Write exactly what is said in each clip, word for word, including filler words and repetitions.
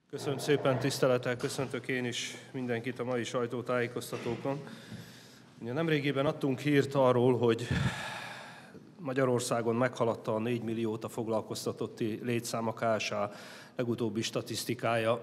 Köszönöm szépen, tisztelettel köszöntök én is mindenkit a mai sajtótájékoztatókon. Nemrégiben adtunk hírt arról, hogy Magyarországon meghaladta a négy milliót a foglalkoztatotti létszám. A ká es há legutóbbi statisztikája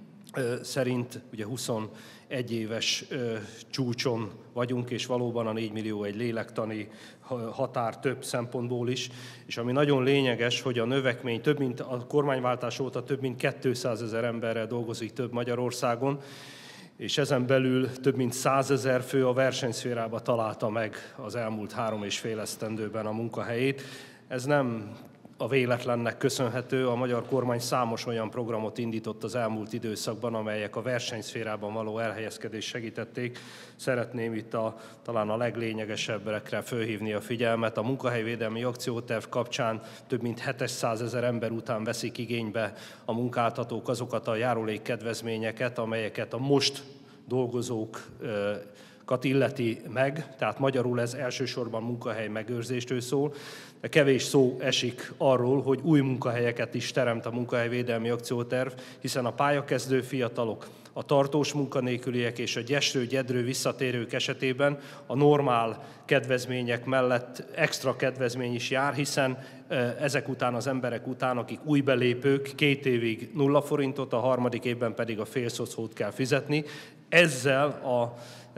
szerint ugye huszonegy éves csúcson vagyunk, és valóban a négy millió egy lélektani határ több szempontból is, és ami nagyon lényeges, hogy a növekmény több mint a kormányváltás óta több mint kétszázezer emberrel dolgozik több Magyarországon, és ezen belül több mint százezer fő a versenyszférában találta meg az elmúlt három és fél esztendőben a munkahelyét. Ez nem a véletlennek köszönhető, a magyar kormány számos olyan programot indított az elmúlt időszakban, amelyek a versenyszférában való elhelyezkedést segítették. Szeretném itt a, talán a leglényegesebbekre fölhívni a figyelmet. A munkahelyvédelmi akcióterv kapcsán több mint hétszázezer ember után veszik igénybe a munkáltatók azokat a járulékkedvezményeket, amelyeket a most dolgozók illeti meg, tehát magyarul ez elsősorban munkahely megőrzéstől szól, de kevés szó esik arról, hogy új munkahelyeket is teremt a munkahelyvédelmi akcióterv, hiszen a pályakezdő fiatalok, a tartós munkanélküliek és a gyesről-gyedről visszatérők esetében a normál kedvezmények mellett extra kedvezmény is jár, hiszen ezek után az emberek után, akik új belépők, két évig nulla forintot, a harmadik évben pedig a félszocót kell fizetni. Ezzel a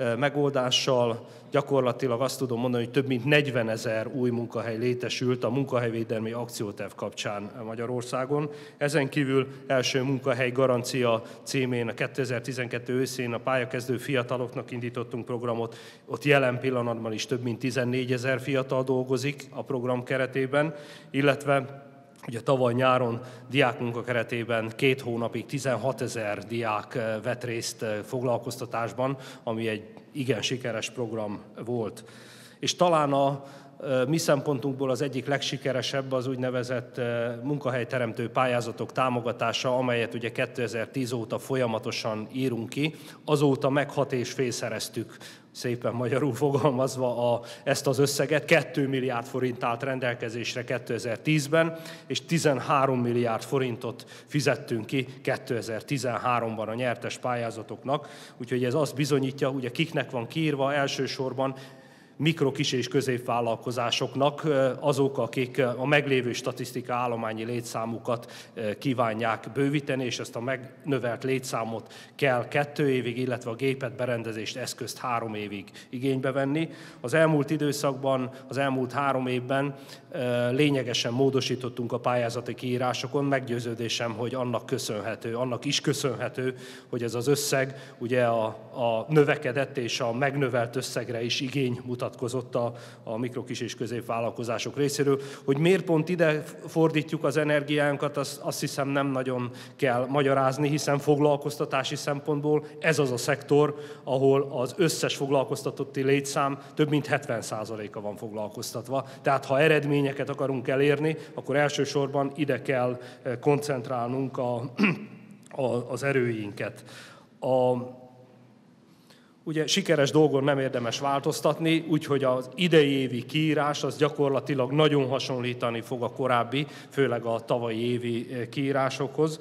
megoldással gyakorlatilag azt tudom mondani, hogy több mint negyvenezer új munkahely létesült a munkahelyvédelmi akcióterv kapcsán Magyarországon. Ezen kívül első munkahely garancia címén a kétezer-tizenkettő őszén a pályakezdő fiataloknak indítottunk programot. Ott jelen pillanatban is több mint tizennégyezer fiatal dolgozik a program keretében, illetve ugye tavaly nyáron diákmunka keretében két hónapig tizenhatezer diák vett részt foglalkoztatásban, ami egy igen sikeres program volt. És talán a mi szempontunkból az egyik legsikeresebb az úgynevezett munkahelyteremtő pályázatok támogatása, amelyet ugye kétezer-tíz óta folyamatosan írunk ki. Azóta meg hat és félszereztük, szépen magyarul fogalmazva a, ezt az összeget. két milliárd forint állt rendelkezésre kétezer-tízben, és tizenhárom milliárd forintot fizettünk ki kétezer-tizenháromban a nyertes pályázatoknak. Úgyhogy ez azt bizonyítja, hogy kiknek van kiírva, elsősorban mikro, kis és középvállalkozásoknak, azok, akik a meglévő statisztika állományi létszámukat kívánják bővíteni, és ezt a megnövelt létszámot kell kettő évig, illetve a gépet, berendezést, eszközt három évig igénybe venni. Az elmúlt időszakban, az elmúlt három évben lényegesen módosítottunk a pályázati kiírásokon, meggyőződésem, hogy annak köszönhető, annak is köszönhető, hogy ez az összeg ugye a, a növekedett és a megnövelt összegre is igény mutatkozott a, a mikro, kis és középvállalkozások részéről. Hogy miért pont ide fordítjuk az energiánkat, azt, azt hiszem nem nagyon kell magyarázni, hiszen foglalkoztatási szempontból ez az a szektor, ahol az összes foglalkoztatotti létszám több mint hetven százaléka van foglalkoztatva. Tehát ha eredményeket akarunk elérni, akkor elsősorban ide kell koncentrálnunk a, a, az erőinket. A, Ugye sikeres dolgon nem érdemes változtatni, úgyhogy az idei évi kiírás az gyakorlatilag nagyon hasonlítani fog a korábbi, főleg a tavalyi évi kiírásokhoz.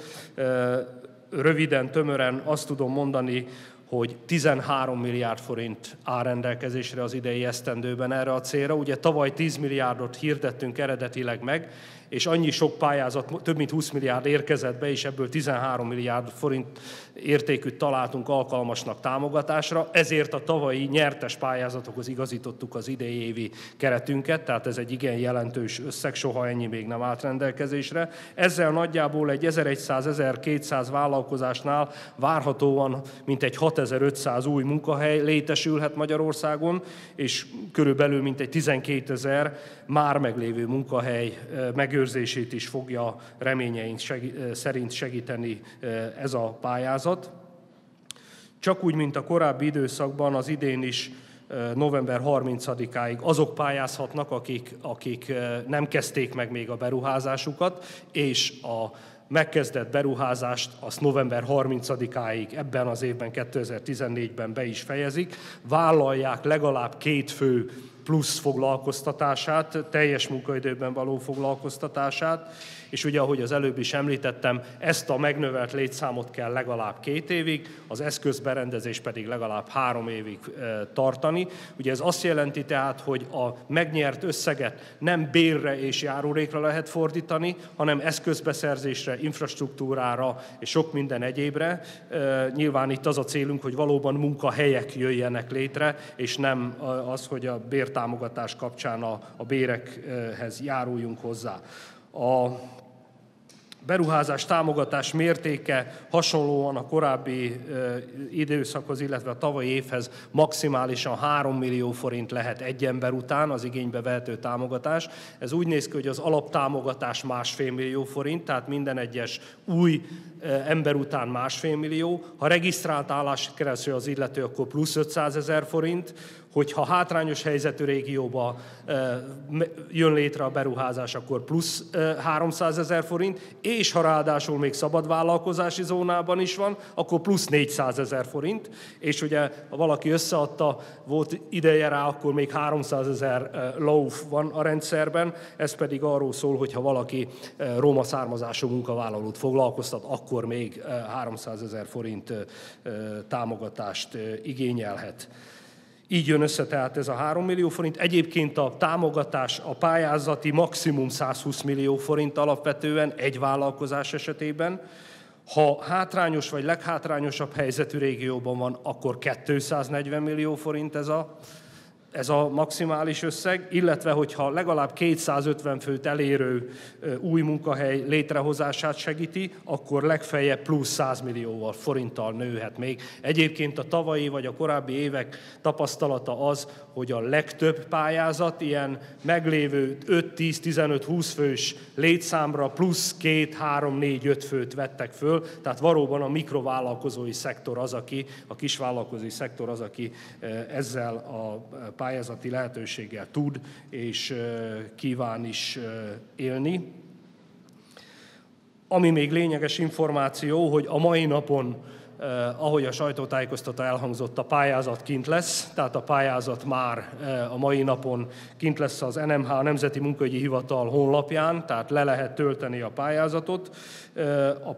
Röviden, tömören azt tudom mondani, hogy tizenhárom milliárd forint áll rendelkezésre az idei esztendőben erre a célra. Ugye tavaly tíz milliárdot hirdettünk eredetileg meg, és annyi sok pályázat, több mint húsz milliárd érkezett be, és ebből tizenhárom milliárd forint értékűt találtunk alkalmasnak támogatásra, ezért a tavalyi nyertes pályázatokhoz igazítottuk az idei évi keretünket, tehát ez egy igen jelentős összeg, soha ennyi még nem állt rendelkezésre. Ezzel nagyjából egy ezerszáz-ezerkétszáz vállalkozásnál várhatóan mintegy hatezer-ötszáz új munkahely létesülhet Magyarországon, és körülbelül mintegy tizenkétezer már meglévő munkahely megőrzését is fogja reményeink szerint segíteni ez a pályázat. Csak úgy, mint a korábbi időszakban, az idén is november harmincadikáig azok pályázhatnak, akik, akik nem kezdték meg még a beruházásukat, és a megkezdett beruházást azt november harmincadikáig ebben az évben, kétezer-tizennégyben be is fejezik, vállalják legalább két fő plusz foglalkoztatását, teljes munkaidőben való foglalkoztatását, és ugye, ahogy az előbb is említettem, ezt a megnövelt létszámot kell legalább két évig, az eszközberendezés pedig legalább három évig tartani. Ugye ez azt jelenti tehát, hogy a megnyert összeget nem bérre és járulékra lehet fordítani, hanem eszközbeszerzésre, infrastruktúrára és sok minden egyébre. Nyilván itt az a célunk, hogy valóban munkahelyek jöjjenek létre, és nem az, hogy a bértámogatás kapcsán a, a bérekhez járuljunk hozzá. A beruházás támogatás mértéke hasonlóan a korábbi időszakhoz, illetve a tavalyi évhez maximálisan három millió forint lehet egy ember után az igénybe vehető támogatás. Ez úgy néz ki, hogy az alaptámogatás másfél millió forint, tehát minden egyes új ember után másfél millió. Ha regisztrált állást kereső az illető, akkor plusz ötszázezer forint. Hogyha hátrányos helyzetű régióba jön létre a beruházás, akkor plusz háromszázezer forint, és ha ráadásul még szabad vállalkozási zónában is van, akkor plusz négyszázezer forint, és ugye ha valaki összeadta, volt ideje rá, akkor még háromszázezer lauf van a rendszerben, ez pedig arról szól, hogy ha valaki roma származású munkavállalót foglalkoztat, akkor még háromszázezer forint támogatást igényelhet. Így jön össze tehát ez a három millió forint. Egyébként a támogatás, a pályázati maximum százhúsz millió forint alapvetően egy vállalkozás esetében. Ha hátrányos vagy leghátrányosabb helyzetű régióban van, akkor kétszáznegyven millió forint ez a, ez a maximális összeg, illetve hogyha legalább kétszázötven főt elérő új munkahely létrehozását segíti, akkor legfeljebb plusz száz millió forinttal nőhet még. Egyébként a tavalyi vagy a korábbi évek tapasztalata az, hogy a legtöbb pályázat ilyen meglévő öt, tíz, tizenöt, húsz fős létszámra plusz két, három, négy, öt főt vettek föl, tehát valóban a mikrovállalkozói szektor az, aki, a kisvállalkozói szektor az, aki ezzel a pályázati lehetőséggel tud és kíván is élni. Ami még lényeges információ, hogy a mai napon, ahogy a sajtótájékoztató elhangzott, a pályázat kint lesz, tehát a pályázat már a mai napon kint lesz az en em há, a Nemzeti Munkaügyi Hivatal honlapján, tehát le lehet tölteni a pályázatot. A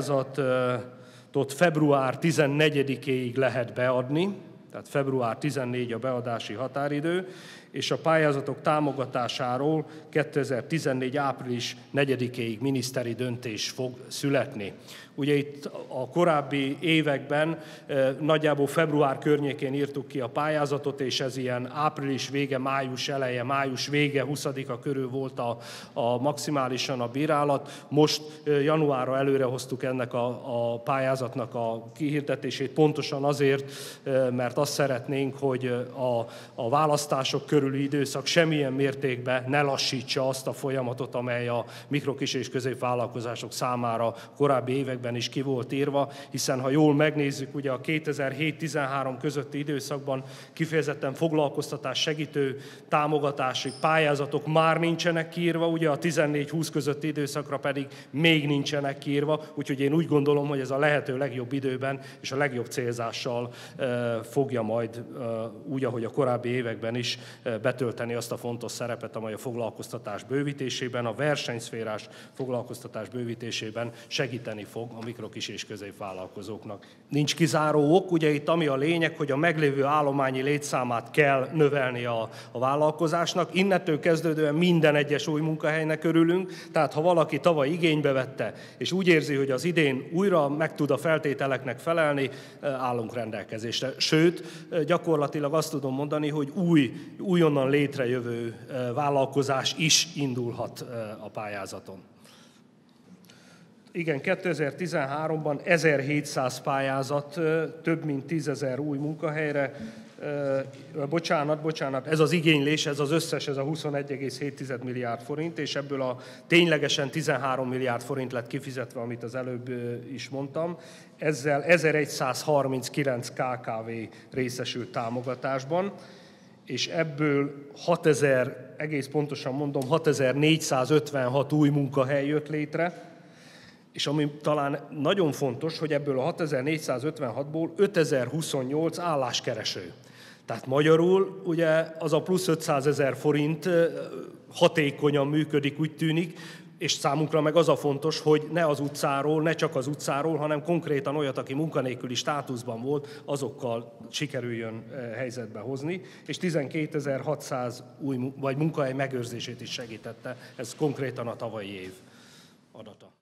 pályázatot február tizennegyedikéig lehet beadni, tehát február tizennegyedike a beadási határidő, és a pályázatok támogatásáról kétezer-tizennégy április negyedikéig miniszteri döntés fog születni. Ugye itt a korábbi években nagyjából február környékén írtuk ki a pályázatot, és ez ilyen április vége, május eleje, május vége, huszadika körül volt a, a maximálisan a bírálat. Most januárra előre hoztuk ennek a, a pályázatnak a kihirdetését, pontosan azért, mert azt szeretnénk, hogy a, a választások körüli időszak semmilyen mértékben ne lassítsa azt a folyamatot, amely a mikro, kis és középvállalkozások számára korábbi években is ki volt írva, hiszen ha jól megnézzük, ugye a kétezer-hét tizenhárom közötti időszakban kifejezetten foglalkoztatás segítő támogatási pályázatok már nincsenek kiírva, ugye a tizennégy húsz közötti időszakra pedig még nincsenek kiírva, úgyhogy én úgy gondolom, hogy ez a lehető legjobb időben és a legjobb célzással fogja majd úgy, ahogy a korábbi években is betölteni azt a fontos szerepet, amely a foglalkoztatás bővítésében, a versenyszférás foglalkoztatás bővítésében segíteni fog a mikro, kis és középvállalkozóknak. Nincs kizáró ok, ugye itt ami a lényeg, hogy a meglévő állományi létszámát kell növelni a, a vállalkozásnak. Innentől kezdődően minden egyes új munkahelynek örülünk, tehát ha valaki tavaly igénybe vette, és úgy érzi, hogy az idén újra meg tud a feltételeknek felelni, állunk rendelkezésre. Sőt, gyakorlatilag azt tudom mondani, hogy új, újonnan létrejövő vállalkozás is indulhat a pályázaton. Igen, kétezer-tizenháromban ezerhétszáz pályázat, több mint tízezer új munkahelyre, bocsánat, bocsánat, ez az igénylés, ez az összes, ez a huszonegy egész hét milliárd forint, és ebből a ténylegesen tizenhárom milliárd forint lett kifizetve, amit az előbb is mondtam. Ezzel ezerszázharminckilenc ká ká vé részesült támogatásban, és ebből hatezer, egész pontosan mondom, hatezer-négyszázötvenhat új munkahely jött létre, és ami talán nagyon fontos, hogy ebből a hatezer-négyszázötvenhatból ötezer-huszonnyolc álláskereső. Tehát magyarul ugye az a plusz ötszázezer forint hatékonyan működik, úgy tűnik, és számunkra meg az a fontos, hogy ne az utcáról, ne csak az utcáról, hanem konkrétan olyat, aki munkanélküli státuszban volt, azokkal sikerüljön helyzetbe hozni, és tizenkétezer-hatszáz új vagy munkahely megőrzését is segítette, ez konkrétan a tavalyi év adata.